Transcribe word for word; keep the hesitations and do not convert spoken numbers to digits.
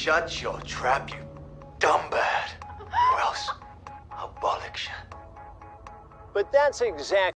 Shut your trap, you dumb bad. Or else I'll bollock you. But that's exactly